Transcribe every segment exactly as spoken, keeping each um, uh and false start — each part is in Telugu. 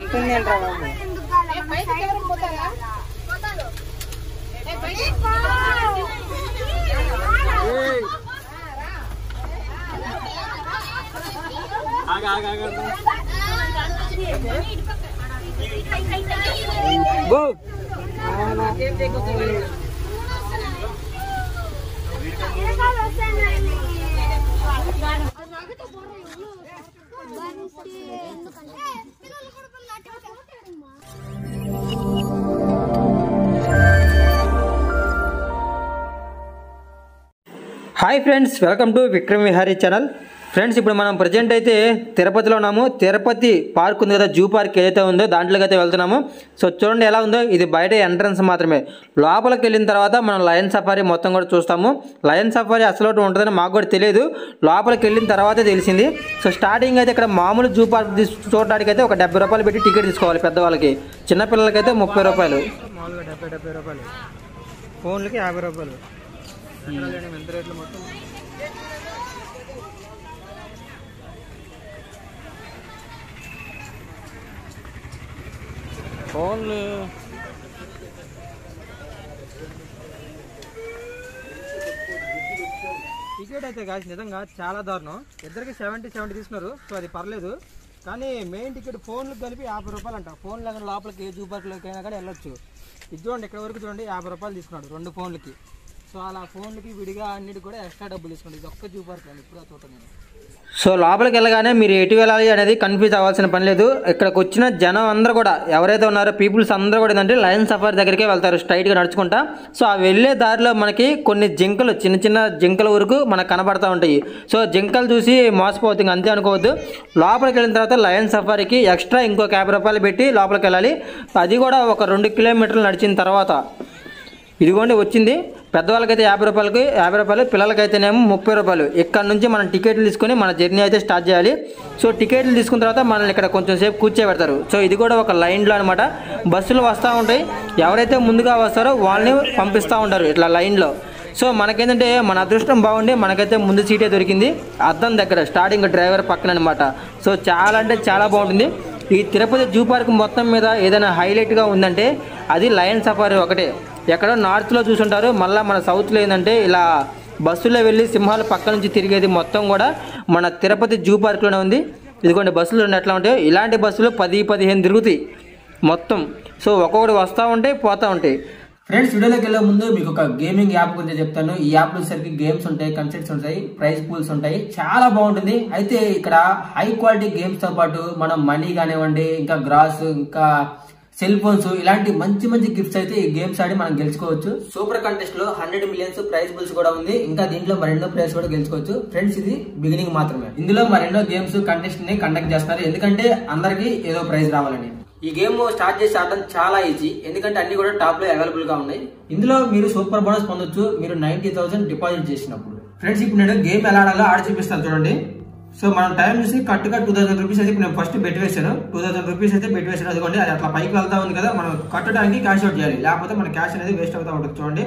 Hi friends, welcome to Vikram Vihari channel. Friends, ఇప్పుడు మనం ప్రజెంట్ అయితే తిరుపతిలో ఉన్నాము. తిరుపతి పార్క్ ఉంది కదా, జూ పార్క్ ఏదైతే ఉందో దాంట్లోకి అయితే వెళ్తున్నాము. సో చూడండి ఎలా ఉందో. ఇది బయట ఎంట్రన్స్ మాత్రమే. లోపలికి వెళ్ళిన తర్వాత మనం లయన్ సఫారీ మొత్తం కూడా చూస్తాము. లయన్ సఫారీ అసలు ఉంటుందని మాకు కూడా తెలియదు, లోపలికి వెళ్ళిన తర్వాతే తెలిసింది. సో స్టార్టింగ్ అయితే ఇక్కడ మామూలు జూ పార్క్ చూడడానికి అయితే ఒక డెబ్బై రూపాయలు పెట్టి టికెట్ తీసుకోవాలి పెద్దవాళ్ళకి. చిన్నపిల్లలకి అయితే ముప్పై రూపాయలు, మామూలుగా డెబ్బై డెబ్బై రూపాయలు, ఫోన్లకి యాభై రూపాయలు. ఎంత రేట్లు మొత్తం? ఫోన్లు టికెట్ అయితే కాదు నిజంగా చాలా దారుణం. ఇద్దరికి సెవెంటీ సెవెంటీ తీసుకున్నారు. సో అది పర్లేదు, కానీ మెయిన్ టికెట్ ఫోన్లకు కలిపి యాభై రూపాయలు అంట. ఫోన్లు కానీ లోపలికి జూ పార్క్లోకి అయినా కానీ వెళ్ళొచ్చు. ఇది చూడండి, ఇక్కడ వరకు చూడండి యాభై రూపాయలు తీసుకున్నాడు రెండు ఫోన్లకి. సో అలా ఫోన్లకి విడిగా అన్నిటి కూడా ఎక్స్ట్రా డబ్బులు తీసుకుంటాడు. ఇది ఒక్క జూ పార్క్ అని ఇప్పుడు చూడండి నేను. సో లోపలికి వెళ్ళగానే మీరు ఎటు వెళ్ళాలి అనేది కన్ఫ్యూజ్ అవ్వాల్సిన పని లేదు. ఇక్కడికి వచ్చిన జనం అందరూ కూడా ఎవరైతే ఉన్నారో పీపుల్స్ అందరూ కూడా ఏంటంటే లయన్ సఫారీ దగ్గరికే వెళ్తారు స్ట్రైట్గా నడుచుకుంటా. సో ఆ వెళ్ళే దారిలో మనకి కొన్ని జింకలు, చిన్న చిన్న జింకల వరకు మనకు కనబడతా ఉంటాయి. సో జింకలు చూసి మోసపోతుంది అంతే అనుకోవద్దు. లోపలికి వెళ్ళిన తర్వాత లయన్ సఫారీకి ఎక్స్ట్రా ఇంకొక యాభై రూపాయలు పెట్టి లోపలికి వెళ్ళాలి. అది కూడా ఒక రెండు కిలోమీటర్లు నడిచిన తర్వాత. ఇదిగోండి వచ్చింది. పెద్దవాళ్ళకైతే యాభై రూపాయలకి యాభై రూపాయలు పిల్లలకైతేనేమో ముప్పై రూపాయలు. ఇక్కడ నుంచి మనం టికెట్లు తీసుకొని మన జర్నీ అయితే స్టార్ట్ చేయాలి. సో టికెట్లు తీసుకున్న తర్వాత మనల్ని ఇక్కడ కొంచెం సేపు కూర్చోబెడతారు. సో ఇది కూడా ఒక లైన్లో అనమాట. బస్సులు వస్తూ ఉంటాయి, ఎవరైతే ముందుగా వస్తారో వాళ్ళని పంపిస్తూ ఉంటారు ఇట్లా లైన్లో. సో మనకేంటంటే మన అదృష్టం బాగుండి మనకైతే ముందు సీటే దొరికింది, అద్దం దగ్గర స్టార్టింగ్ డ్రైవర్ పక్కన అనమాట. సో చాలా అంటే చాలా బాగుంటుంది. ఈ తిరుపతి జూ పార్క్ మొత్తం మీద ఏదైనా హైలైట్గా ఉందంటే అది లయన్ సఫారీ ఒకటే. ఎక్కడో నార్త్లో చూసుంటారు, మళ్ళీ మన సౌత్లో ఏంటంటే ఇలా బస్సులో వెళ్ళి సింహాల పక్క నుంచి తిరిగేది మొత్తం కూడా మన తిరుపతి జూ పార్క్లోనే ఉంది. ఇదిగోండి బస్సులు రెండు ఎట్లా ఉంటాయో ఇలాంటి బస్సులు పది పదిహేను తిరుగుతాయి మొత్తం. సో ఒక్కొక్కటి వస్తూ ఉంటాయి పోతూ ఉంటాయి. ఫ్రెండ్స్, వీడియోలోకి వెళ్ళే ముందు మీకు ఒక గేమింగ్ యాప్ గురించి చెప్తాను. ఈ యాప్ వచ్చేసరికి గేమ్స్ ఉంటాయి, కన్సెప్ట్స్ ఉంటాయి, ప్రైజ్ పూల్స్ ఉంటాయి, చాలా బాగుంటుంది. అయితే ఇక్కడ హై క్వాలిటీ గేమ్స్ తో పాటు మనం మనీ కానివ్వండి, ఇంకా గ్రాస్, ఇంకా సెల్ ఫోన్స్, ఇలాంటి మంచి మంచి గిఫ్ట్స్ అయితే ఈ గేమ్స్ ఆడి మనం గెలుచుకోవచ్చు. సూపర్ కంటెస్ట్ లో హండ్రెడ్ మిలియన్స్ ప్రైజ్ బుల్స్ కూడా ఉంది. ఇంకా దీంట్లో మరెన్నో ప్రైజ్ కూడా గెలుచుకోవచ్చు. ఫ్రెండ్స్, ఇది బిగినింగ్ మాత్రమే. ఇందులో మరెన్నో గేమ్స్ కంటెస్ట్ ని కండక్ట్ చేస్తారు, ఎందుకంటే అందరికి ఏదో ప్రైజ్ రావాలని. ఈ గేమ్ స్టార్ట్ చేసి ఆడటం చాలా ఈజీ, ఎందుకంటే అన్ని కూడా టాప్ లో అవైలబుల్ గా ఉన్నాయి. ఇందులో మీరు సూపర్ బోనస్ పొందొచ్చు మీరు నైన్టీ థౌసండ్ డిపాజిట్ చేసినప్పుడు. ఫ్రెండ్స్, ఇప్పుడు నేను గేమ్ ఎలా ఆడాలో ఆడి చూపిస్తాను చూడండి. సో మనం టైం చూసి కట్టుగా టూ థౌసండ్ రూపీస్ అయితే నేను ఫస్ట్ బెట్ వేసాను. టూ థౌసండ్ రూపీస్ అయితే బెట్ వేసాను. అదిగోండి అది అట్లా పైకి వెళ్తా ఉంది కదా, మనం కట్టడానికి క్యాష్ అవుట్ చేయాలి, లేకపోతే మన క్యాష్ అనేది వేస్ట్ అవుతా ఉంటుంది. చూడండి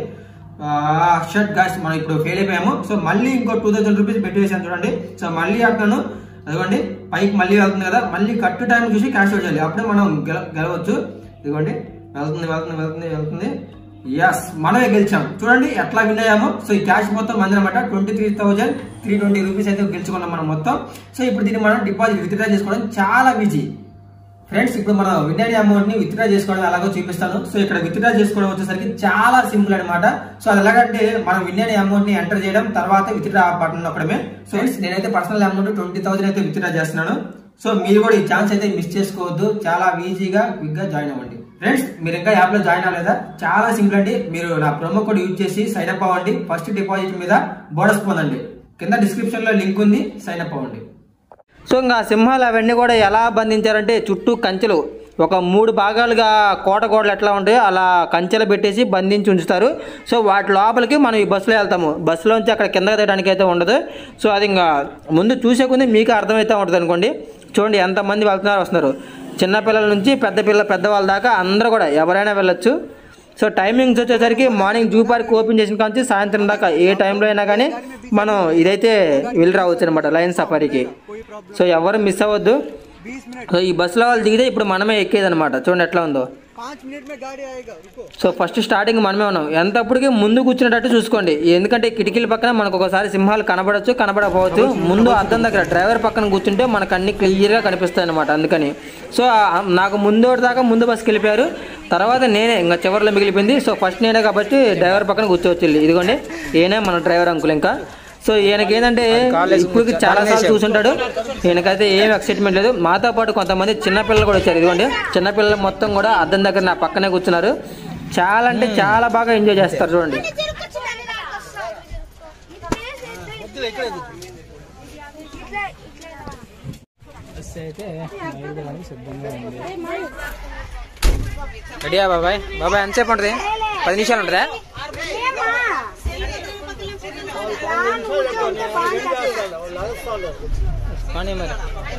షర్ట్ గాస్ మనం ఇప్పుడు ఫెయిల్ అయిపోయాము. సో మళ్ళీ ఇంకో టూ థౌసండ్ రూపీస్ బెట్ వేసాను చూడండి. సో మళ్ళీ ఆడుతాను, అదిగోండి పైకి మళ్ళీ వెళ్తుంది కదా, మళ్ళీ కట్టు టైం చూసి క్యాష్ అవుట్ చేయాలి, అప్పుడే మనం గెల గెలవచ్చు. ఇదిగోండి వెళ్తుంది వెళ్తుంది వెళ్తుంది వెళ్తుంది ఎస్, మనమే గెలిచాం. చూడండి ఎట్లా విన్ అయ్యాము. సో ఈ క్యాష్ మొత్తం మంది అనమాట twenty three thousand three twenty rupees అయితే గెలుచుకున్నాం మనం మొత్తం. సో ఇప్పుడు దీన్ని మనం డిపాజిట్ విత్డ్రా చేసుకోవడం చాలా ఈజీ. ఫ్రెండ్స్, ఇప్పుడు మనం విన్ అయిన అమౌంట్ ని విత్డ్రా చేసుకోవడం ఎలాగో చూపిస్తాను. సో ఇక్కడ విత్డ్రా చేసుకోవడం వచ్చేసరికి చాలా సింపుల్ అనమాట. సో అది ఎలాగంటే మనం విన్ అయిన అమౌంట్ ని ఎంటర్ చేయడం, తర్వాత విత్డ్రా బటన్ నొక్కడమే. సో నేనైతే పర్సనల్ అమౌంట్ ట్వంటీ థౌసండ్ అయితే విత్డ్రా చేస్తున్నాను. సో మీరు కూడా ఈ ఛాన్స్ అయితే మిస్ చేసుకోవద్దు, చాలా ఈజీగా క్విక్ గా జాయిన్ అవ్వండి. ఫ్రెండ్స్, మీరు ఇంకా యాప్ లో జాయిన్ అవ్వలేదా? చాలా సింపుల్ అండి. మీరు నా ప్రోమో కోడ్ యూజ్ చేసి సైన్ అప్ అవ్వండి. ఫస్ట్ డిపాజిట్ మీద బోనస్ పొందండి. కింద డిస్క్రిప్షన్ లో లింక్ ఉంది, సైన్ అప్ అవ్వండి. సో ఇంకా సింహాలు అవన్నీ కూడా ఎలా బంధించారంటే చుట్టూ కంచెలు ఒక మూడు భాగాలుగా కోట గోడలు ఎట్లా ఉంటాయో అలా కంచెలు పెట్టేసి బంధించి ఉంచుతారు. సో వాటి లోపలికి మనం ఈ బస్సులో వెళ్తాము. బస్సులోంచి అక్కడ కిందకి దిగడానికి అయితే ఉండదు. సో అది ఇంకా ముందు చూసే కొద్ది మీకు అర్థమవుతూ ఉంటుంది అనుకోండి. చూడండి ఎంతమంది వెళ్తున్నారు వస్తున్నారు, చిన్నపిల్లల నుంచి పెద్ద పిల్ల పెద్దవాళ్ళ దాకా అందరూ కూడా ఎవరైనా వెళ్ళొచ్చు. సో టైమింగ్స్ వచ్చేసరికి మార్నింగ్ జూ పార్క్ ఓపెన్ చేసిన కాంచి సాయంత్రం దాకా ఏ టైంలో అయినా కానీ మనం ఇదైతే వెళ్ళి రావచ్చు అనమాట లయన్ సఫారీకి. సో ఎవరు మిస్ అవ్వద్దు. సో ఈ బస్సులో వాళ్ళు దిగితే ఇప్పుడు మనమే ఎక్కేదనమాట. చూడండి ఎట్లా ఉందో. సో ఫస్ట్ స్టార్టింగ్ మనమే ఉన్నాం. ఎంతప్పటికీ ముందు కూర్చునేటట్టు చూసుకోండి, ఎందుకంటే కిటికీల పక్కన మనకు ఒకసారి సింహాలు కనబడచ్చు కనబడకపోవచ్చు. ముందు అద్దం దగ్గర డ్రైవర్ పక్కన కూర్చుంటే మనకు అన్ని క్లియర్గా కనిపిస్తాయి అనమాట. అందుకని సో నాకు ముందు దాకా ముందు బస్సుకి వెళ్ళిపోయారు, తర్వాత నేనే ఇంకా చివరిలో మిగిలిపోయింది. సో ఫస్ట్ నేనే కాబట్టి డ్రైవర్ పక్కన కూర్చోవచ్చు. ఇదిగోండి ఈయనే మన డ్రైవర్ అంకుల్. ఇంకా సో ఈయనకి ఏంటంటే ఇప్పుడు చాలా సార్లు చూసుంటాడు, ఈయనకైతే ఏం ఎక్సైట్మెంట్ లేదు. మాతో పాటు కొంతమంది చిన్నపిల్లలు కూడా వచ్చారు. ఇదిగోండి చిన్నపిల్లలు మొత్తం కూడా అద్దం దగ్గర నా పక్కనే కూర్చున్నారు. చాలా అంటే చాలా బాగా ఎంజాయ్ చేస్తారు. చూడండి రెడీయా బాబాయ్? బాబాయ్ ఎంతసేపు ఉంటుంది? పది నిమిషాలు ఉంటుందా? కానీ మరి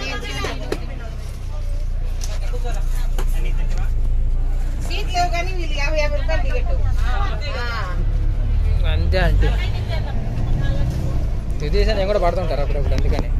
అంతే అంటే ఇది నేను కూడా పడుతుంటారు అప్పుడప్పుడు. అందుకని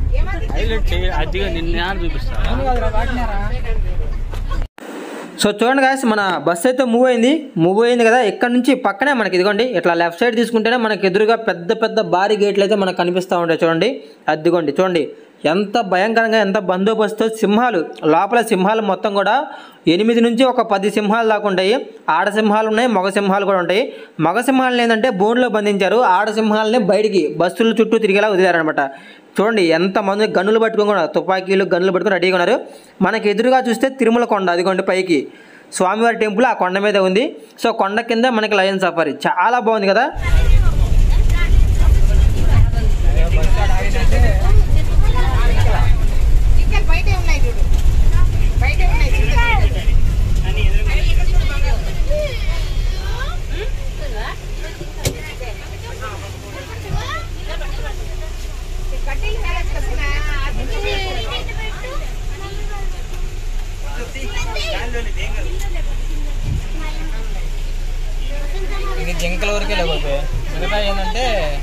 సో చూడండి గాయస్, మన బస్సు అయితే మూవ్ అయింది. మూవ్ అయింది కదా, ఇక్కడ నుంచి పక్కనే మనకి ఇదిగోండి ఇట్లా లెఫ్ట్ సైడ్ తీసుకుంటేనే మనకి ఎదురుగా పెద్ద పెద్ద భారీ గేట్లు అయితే మనకు కనిపిస్తూ ఉంటాయి. చూడండి అదిగోండి, చూడండి ఎంత భయంకరంగా ఎంత బందోబస్తు. సింహాలు లోపల సింహాలు మొత్తం కూడా ఎనిమిది నుంచి ఒక పది సింహాలు దాకా ఉంటాయి. ఆడ సింహాలు ఉన్నాయి, మగ సింహాలు కూడా ఉంటాయి. మగ సింహాలను ఏంటంటే బోన్లో బంధించారు, ఆడ సింహాలని బయటికి బస్సుల చుట్టూ తిరిగేలా వదిలారనమాట. చూడండి ఎంతమంది గన్నులు పట్టుకొని కూడా తుపాకీలు గన్నులు పట్టుకొని రెడీగా ఉన్నారు. మనకి ఎదురుగా చూస్తే తిరుమల కొండ, అదిగోండి పైకి స్వామివారి టెంపుల్ ఆ కొండ మీద ఉంది. సో కొండ కింద మనకి లయన్ సఫారీ చాలా బాగుంది కదా. ఇది జింకల వరకే లేకపోతే మిగతా ఏంటంటే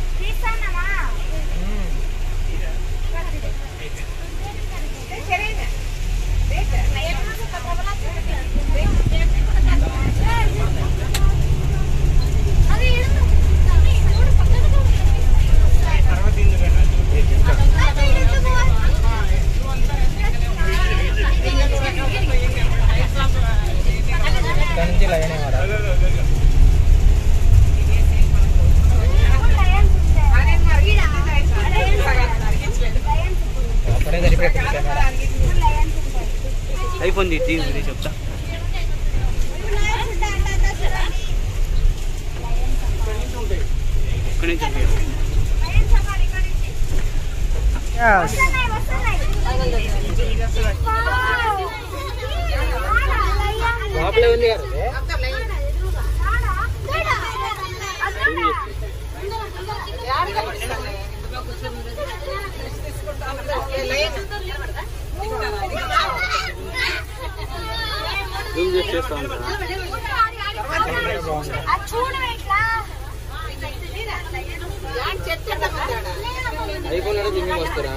నుంచి లయనే అయిపోయింది. చెప్తా లోపలే ఉంది కదా. చేస్తా అయిపోయినా జిమ్మింగ్ వస్తారా?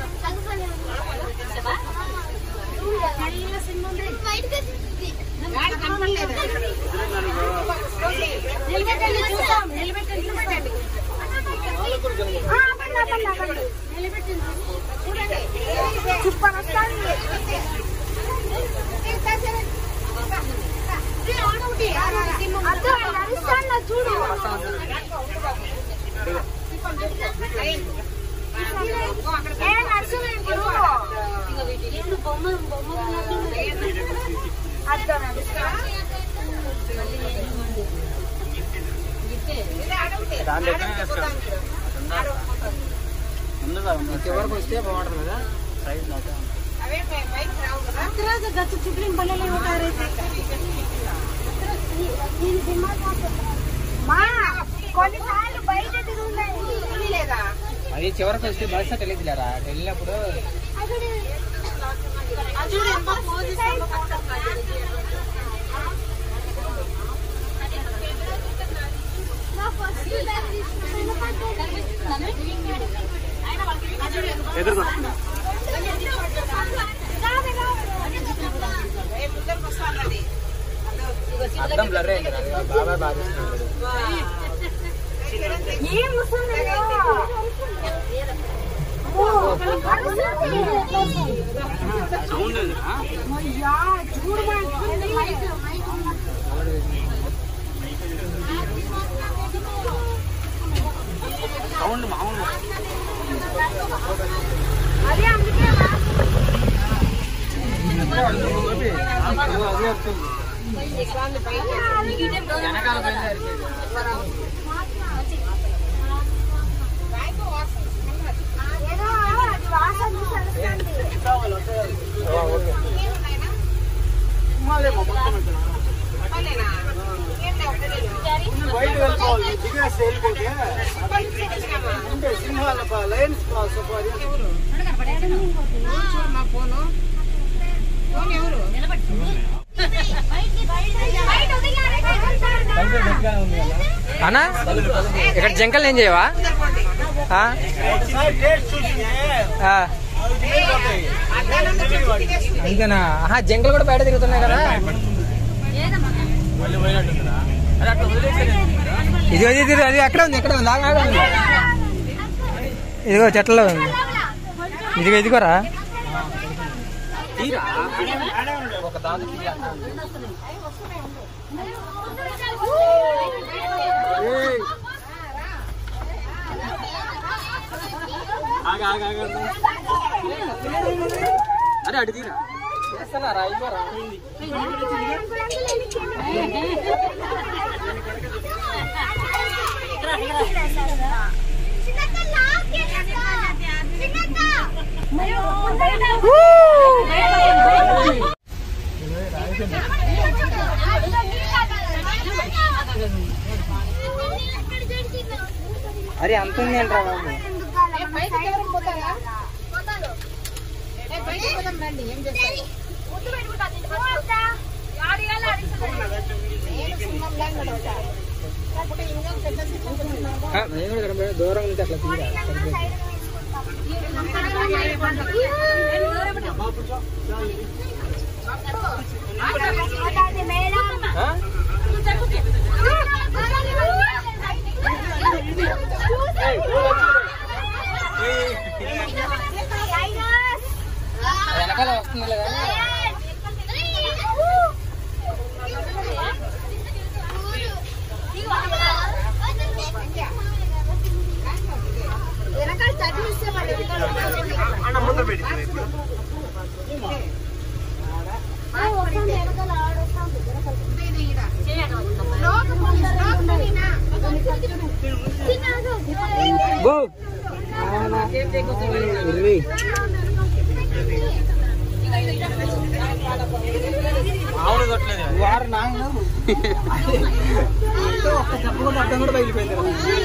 చివరికి వస్తే బాగుంటుంది కదా. అది చివరికి వస్తే బస్ తెలియదులేరా, వెళ్ళినప్పుడు ఎదురు అర్థం బ్లర్ అయింది బాబాయ్ బాగా చేస్తున్నాడు సౌండ్ మామూలు అదే అందుకే వెనకాల అన్నా ఇక్కడ జంకల్ ఏం చేయవా అంతేనా జంకలు కూడా బయట తిరుగుతున్నాయి కదా ఇదిగో ఇది అది ఎక్కడ ఉంది ఎక్కడ ఉంది ఆగా ఉంది ఇదిగో చెట్లలో ఉంది ఇదిగో ఇదిగోరా ఒక దాని అరే అడి తీరా చేస్తున్నారా ఇవ్వరా అరే అంత ఉంది అంటారా బాబు దూరం నుంచి అట్లా తీరా వెనకాల వస్తుంది వారు నాయన ఒక్క చెప్ప కూడా అర్థం కూడా బయలుపోయింది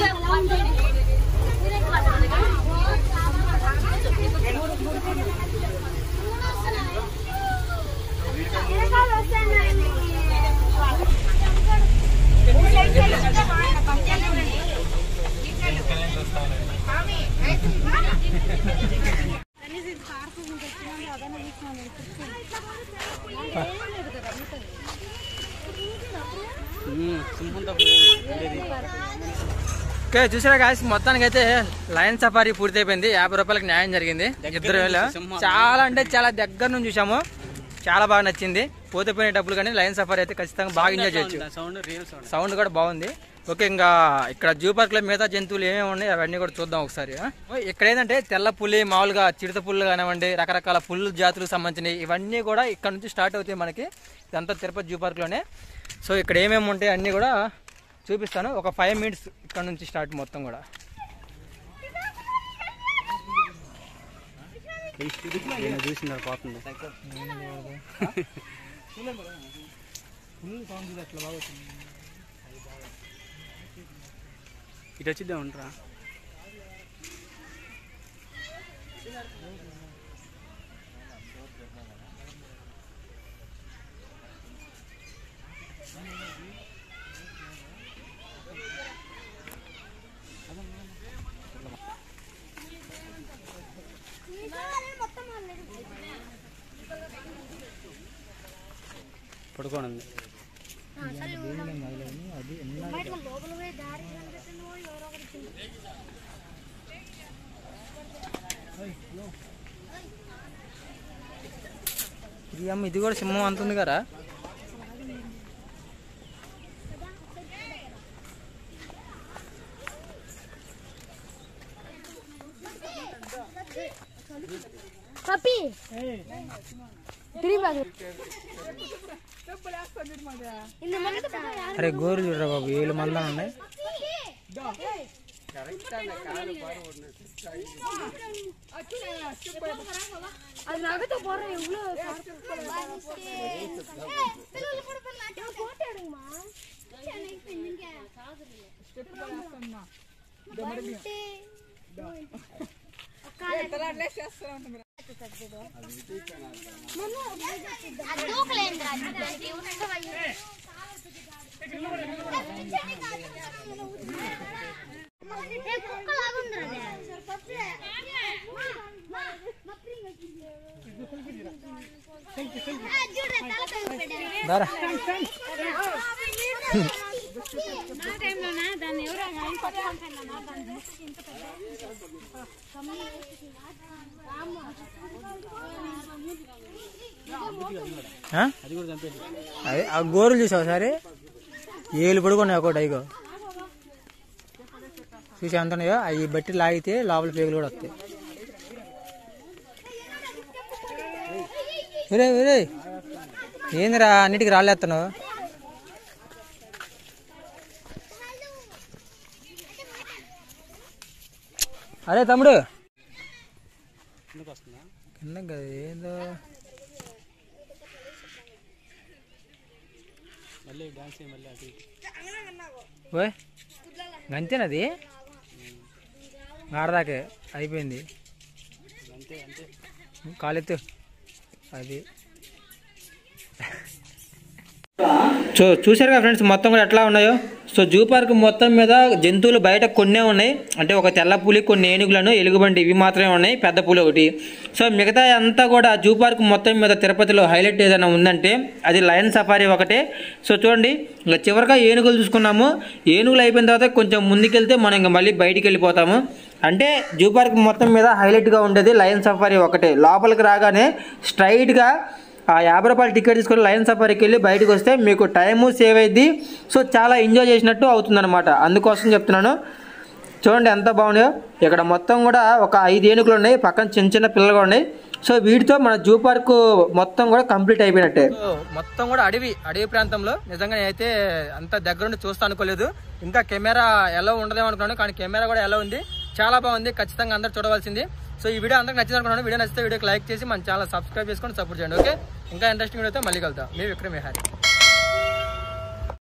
ఓకే చూసారా గాయ్స్ మొత్తానికి అయితే లయన్ సఫారీ పూర్తి అయిపోయింది. యాభై రూపాయలకి న్యాయం జరిగింది. ఇద్దరు వేలు చాలా అంటే చాలా దగ్గర నుంచి చూసాము, చాలా బాగా నచ్చింది. పోతే పోయిన డబ్బులు కానీ లయన్ సఫారీ అయితే ఖచ్చితంగా బాగా ఎంజాయ్ చేయొచ్చు. సౌండ్ కూడా బాగుంది. ఓకే, ఇంకా ఇక్కడ జూ పార్క్ లో మిగతా జంతువులు ఏమేమి ఉన్నాయి అవన్నీ కూడా చూద్దాం ఒకసారి. ఇక్కడ ఏంటంటే తెల్ల పులి, మామూలుగా చిరుత పుల్లు కానివ్వండి, రకరకాల పుల్లు జాతులకు సంబంధించినవి ఇవన్నీ కూడా ఇక్కడ నుంచి స్టార్ట్ అవుతాయి మనకి. ఇదంతా తిరుపతి జూ పార్క్ లోనే. సో ఇక్కడ ఏమేమి ఉంటాయి అన్నీ కూడా చూపిస్తాను. ఒక ఫైవ్ మినిట్స్ ఇక్కడ నుంచి స్టార్ట్ మొత్తం కూడా. చూసినారు పోతుంది ఇటు వచ్చిద్దాం ఉంటారా. పడుకోనుంది అమ్మ ఇది కూడా సింహం అంతుంది కదా. అరే గోరు చూడరా బాబు, ఏళ్ళు మళ్ళా ఉన్నాయి. అదే ఆ గోరులు చూసావు సరే, ఏళ్ళు పడుకున్నాయి ఒకటి. అయిగో చూసి ఎంత ఉన్నాయో, అవి బట్టి లాగితే లోపల పేగులు కూడా వస్తాయి. వేరే వేరే ఏందిరా అన్నిటికీ రాలేస్తాను. అరే తమ్ముడు కింద ఏందో ఓయ్ గంతేనది, ఆడదాకే అయిపోయింది. కాలెత్తు అది. సో చూసారుగా ఫ్రెండ్స్ మొత్తం కూడా ఎట్లా ఉన్నాయో. సో జూ పార్క్ మొత్తం మీద జంతువులు బయట కొన్నే ఉన్నాయి, అంటే ఒక తెల్ల పులి, కొన్ని ఏనుగులను, ఎలుగుబంటి ఇవి మాత్రమే ఉన్నాయి, పెద్ద పులి ఒకటి. సో మిగతా అంతా కూడా జూ పార్క్ మొత్తం మీద తిరుపతిలో హైలైట్ ఏదైనా ఉందంటే అది లయన్ సఫారీ ఒకటే. సో చూడండి ఇంకా చివరిగా ఏనుగులు చూసుకున్నాము. ఏనుగులు అయిపోయిన తర్వాత కొంచెం ముందుకెళ్తే మనం ఇంకా మళ్ళీ బయటికి వెళ్ళిపోతాము. అంటే జూ పార్క్ మొత్తం మీద హైలైట్గా ఉండేది లయన్ సఫారీ ఒకటే. లోపలికి రాగానే స్ట్రైట్గా ఆ యాభై రూపాయలు టికెట్ తీసుకొని లయన్ సఫారీకి వెళ్ళి బయటకు వస్తే మీకు టైము సేవ్ అయ్యింది. సో చాలా ఎంజాయ్ చేసినట్టు అవుతుందన్నమాట. అందుకోసం చెప్తున్నాను. చూడండి ఎంత బాగున్నాయో. ఇక్కడ మొత్తం కూడా ఒక ఐదు ఏనుగులు ఉన్నాయి, పక్కన చిన్న చిన్న పిల్లలు కూడా ఉన్నాయి. సో వీటితో మన జూ పార్క్ మొత్తం కూడా కంప్లీట్ అయిపోయినట్టే. మొత్తం కూడా అడవి అడవి ప్రాంతంలో నిజంగా నేనైతే అంత దగ్గరుండి చూస్తా అనుకోలేదు. ఇంకా కెమెరా ఎలా ఉండదేమో అనుకున్నాను, కానీ కెమెరా కూడా ఎలా ఉంది, చాలా బాగుంది. ఖచ్చితంగా అందరూ చూడవలసింది. సో ఈ వీడియో అందరికి నచ్చింది అనుకున్నాను. వీడియో నచ్చితే వీడియోకి లైక్ చేసి మన ఛానల్ సబ్స్క్రైబ్ చేసుకొని సపోర్ట్ చేయండి. ఓకే, ఇంకా ఇంట్రెస్టింగ్ వీడియోతో మళ్ళీ కలుద్దాం. మీ విక్రమ్ విహారీ.